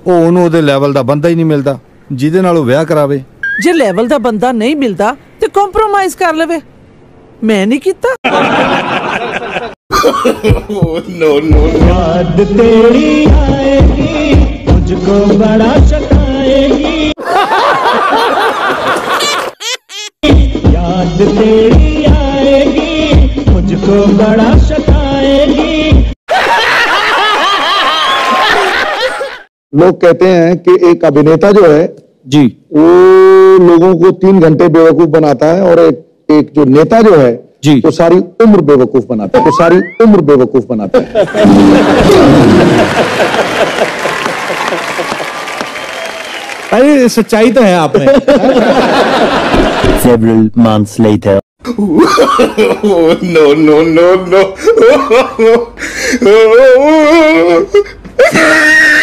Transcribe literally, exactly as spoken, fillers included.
ਉਹ ਉਹਨੂੰ ਉਹਦੇ ਲੈਵਲ ਦਾ ਬੰਦਾ ਹੀ ਨਹੀਂ ਮਿਲਦਾ ਜਿਹਦੇ ਨਾਲ ਉਹ ਵਿਆਹ ਕਰਾਵੇ। ਜੇ ਲੈਵਲ ਦਾ ਬੰਦਾ ਨਹੀਂ ਮਿਲਦਾ ਤੇ ਕੰਪਰੋਮਾਈਜ਼ ਕਰ ਲਵੇ। मैं नहीं कीता। नो नो याद तेरी आएगी मुझको बड़ा सताएगी याद तेरी आएगी मुझको बड़ा सताएगी। लोग कहते हैं कि एक अभिनेता जो है जी वो लोगों को तीन घंटे बेवकूफ बनाता है और एक एक जो नेता जो है जी तो सारी उम्र बेवकूफ बनाता है तो सारी उम्र बेवकूफ बनाता है। अरे सच्चाई तो है आप में। Several months later. no no no no